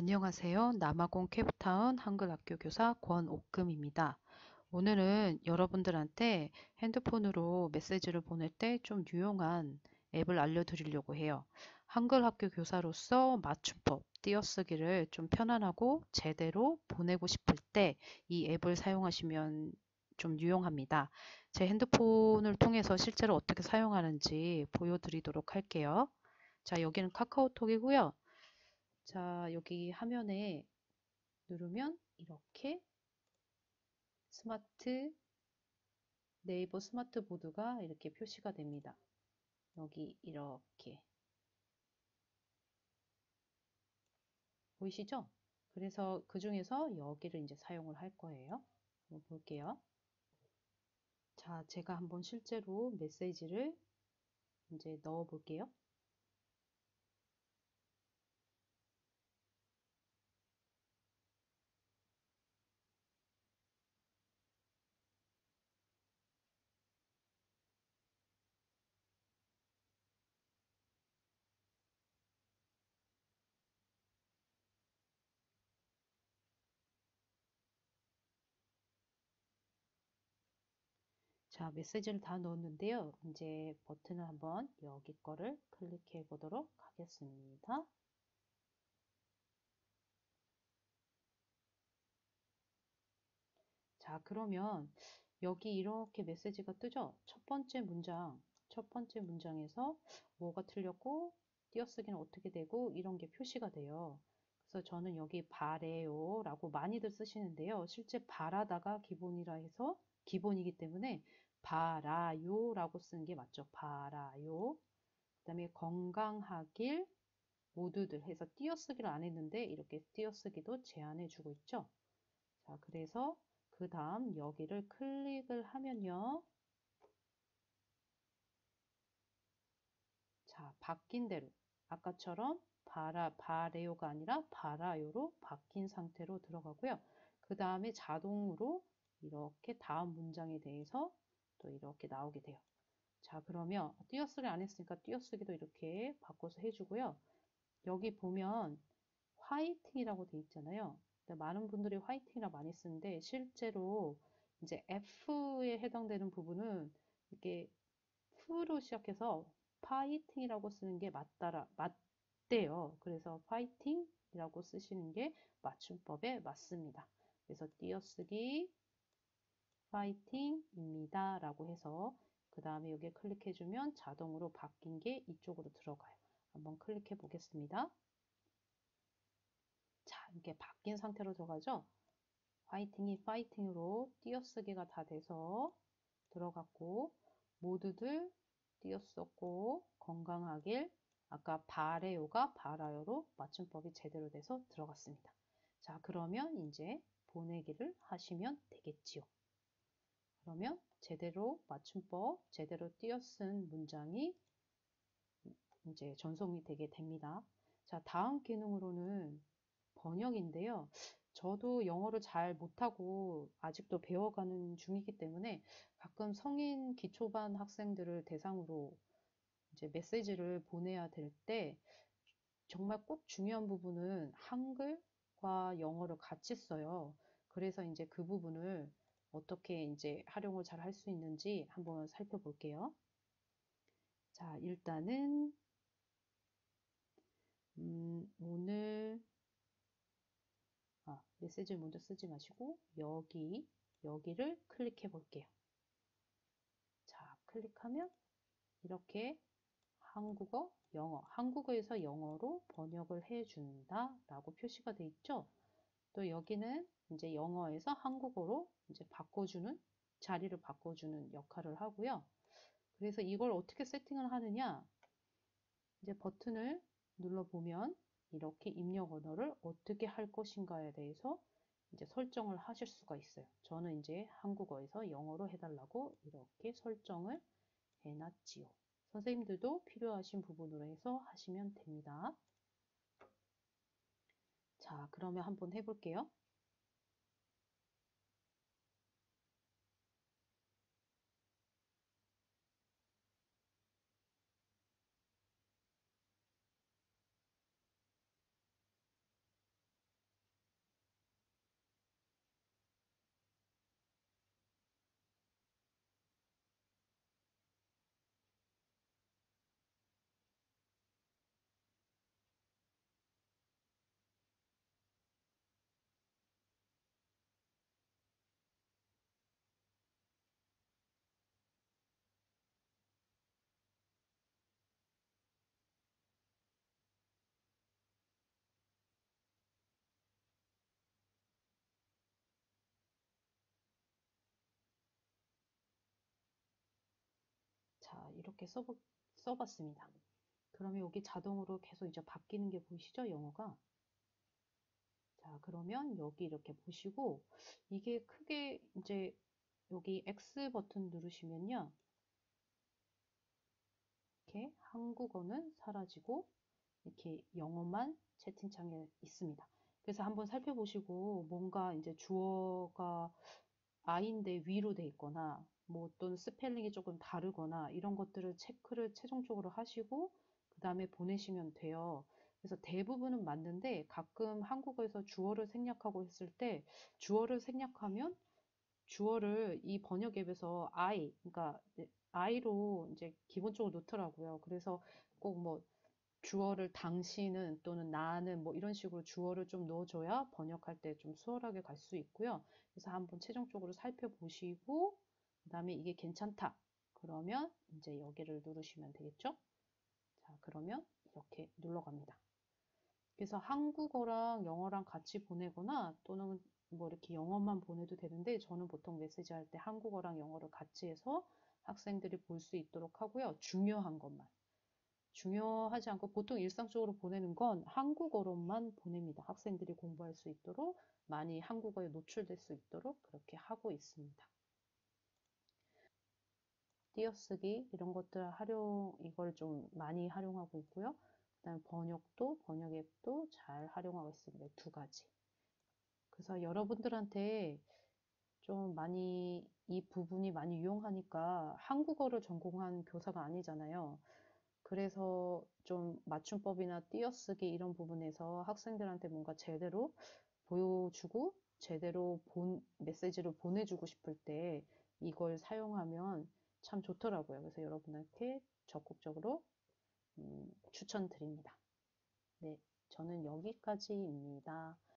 안녕하세요. 남아공 케이프타운 한글학교 교사 권옥금입니다. 오늘은 여러분들한테 핸드폰으로 메시지를 보낼 때 좀 유용한 앱을 알려드리려고 해요. 한글학교 교사로서 맞춤법, 띄어쓰기를 좀 편안하고 제대로 보내고 싶을 때 이 앱을 사용하시면 좀 유용합니다. 제 핸드폰을 통해서 실제로 어떻게 사용하는지 보여드리도록 할게요. 자, 여기는 카카오톡이고요. 자, 여기 화면에 누르면 이렇게 네이버 스마트 보드가 이렇게 표시가 됩니다. 여기 이렇게 보이시죠? 그래서 그 중에서 여기를 이제 사용을 할 거예요. 한번 볼게요. 자, 제가 한번 실제로 메시지를 이제 넣어 볼게요. 자, 메시지를 다 넣었는데요. 이제 버튼을 한번 여기 거를 클릭해 보도록 하겠습니다. 자, 그러면 여기 이렇게 메시지가 뜨죠? 첫 번째 문장에서 뭐가 틀렸고, 띄어쓰기는 어떻게 되고, 이런 게 표시가 돼요. 그래서 저는 여기 바래요 라고 많이들 쓰시는데요. 실제 바라다가 기본이라 해서 기본이기 때문에 바라요 라고 쓰는 게 맞죠. 바라요. 그 다음에 건강하길 모두들 해서 띄어쓰기를 안 했는데 이렇게 띄어쓰기도 제한해 주고 있죠. 자, 그래서 그 다음 여기를 클릭을 하면요. 자, 바뀐 대로 아까처럼 바래요가 아니라 바라요로 바뀐 상태로 들어가고요. 그 다음에 자동으로 이렇게 다음 문장에 대해서 또 이렇게 나오게 돼요. 자, 그러면 띄어쓰기 안 했으니까 띄어쓰기도 이렇게 바꿔서 해주고요. 여기 보면 화이팅이라고 돼 있잖아요. 많은 분들이 화이팅이라 많이 쓰는데 실제로 이제 F에 해당되는 부분은 이렇게 F로 시작해서 파이팅이라고 쓰는 게 맞대요. 그래서 파이팅이라고 쓰시는 게 맞춤법에 맞습니다. 그래서 띄어쓰기 파이팅입니다 라고 해서 그 다음에 여기에 클릭해주면 자동으로 바뀐 게 이쪽으로 들어가요. 한번 클릭해 보겠습니다. 자, 이렇게 바뀐 상태로 들어가죠? 화이팅이 파이팅으로 띄어쓰기가 다 돼서 들어갔고, 모두들 띄어쓰고 건강하길, 아까 바래요가 바라요로 맞춤법이 제대로 돼서 들어갔습니다. 자, 그러면 이제 보내기를 하시면 되겠지요. 그러면 제대로 맞춤법, 제대로 띄어쓴 문장이 이제 전송이 되게 됩니다. 자, 다음 기능으로는 번역인데요. 저도 영어를 잘 못하고 아직도 배워가는 중이기 때문에 가끔 성인 기초반 학생들을 대상으로 이제 메시지를 보내야 될 때 정말 꼭 중요한 부분은 한글과 영어를 같이 써요. 그래서 이제 그 부분을 어떻게 이제 활용을 잘 할 수 있는지 한번 살펴볼게요. 자, 일단은 오늘 메시지를 먼저 쓰지 마시고 여기를 클릭해 볼게요. 자, 클릭하면 이렇게 한국어, 영어, 한국어에서 영어로 번역을 해준다 라고 표시가 돼 있죠. 또 여기는 이제 영어에서 한국어로 이제 자리를 바꿔주는 역할을 하고요. 그래서 이걸 어떻게 세팅을 하느냐, 이제 버튼을 눌러보면 이렇게 입력 언어를 어떻게 할 것인가에 대해서 이제 설정을 하실 수가 있어요. 저는 이제 한국어에서 영어로 해달라고 이렇게 설정을 해놨지요. 선생님들도 필요하신 부분으로 해서 하시면 됩니다. 자, 그러면 한번 해볼게요. 이렇게 써봤습니다. 그러면 여기 자동으로 계속 이제 바뀌는 게 보이시죠? 영어가. 자, 그러면 여기 이렇게 보시고, 이게 크게 이제 여기 X 버튼 누르시면요. 이렇게 한국어는 사라지고, 이렇게 영어만 채팅창에 있습니다. 그래서 한번 살펴보시고, 뭔가 이제 주어가 I인데 위로 돼 있거나, 뭐 또는 스펠링이 조금 다르거나, 이런 것들을 체크를 최종적으로 하시고, 그 다음에 보내시면 돼요. 그래서 대부분은 맞는데, 가끔 한국어에서 주어를 생략하고 했을 때, 주어를 생략하면, 주어를 이 번역 앱에서 그러니까 I로 이제 기본적으로 놓더라고요. 그래서 꼭 뭐, 주어를 당신은 또는 나는 뭐 이런 식으로 주어를 좀 넣어줘야 번역할 때 좀 수월하게 갈 수 있고요. 그래서 한번 최종적으로 살펴보시고 그다음에 이게 괜찮다. 그러면 이제 여기를 누르시면 되겠죠? 자, 그러면 이렇게 눌러갑니다. 그래서 한국어랑 영어랑 같이 보내거나 또는 뭐 이렇게 영어만 보내도 되는데 저는 보통 메시지 할 때 한국어랑 영어를 같이 해서 학생들이 볼 수 있도록 하고요. 중요한 것만. 중요하지 않고 보통 일상적으로 보내는 건 한국어로만 보냅니다. 학생들이 공부할 수 있도록 많이 한국어에 노출될 수 있도록 그렇게 하고 있습니다. 띄어쓰기 이런 것들 이걸 좀 많이 활용하고 있고요. 그다음 번역 앱도 잘 활용하고 있습니다. 두 가지. 그래서 여러분들한테 좀 많이 이 부분이 많이 유용하니까 한국어를 전공한 교사가 아니잖아요. 그래서 좀 맞춤법이나 띄어쓰기 이런 부분에서 학생들한테 뭔가 제대로 보여주고 제대로 메시지를 보내주고 싶을 때 이걸 사용하면 참 좋더라고요. 그래서 여러분한테 적극적으로 추천드립니다. 네, 저는 여기까지입니다.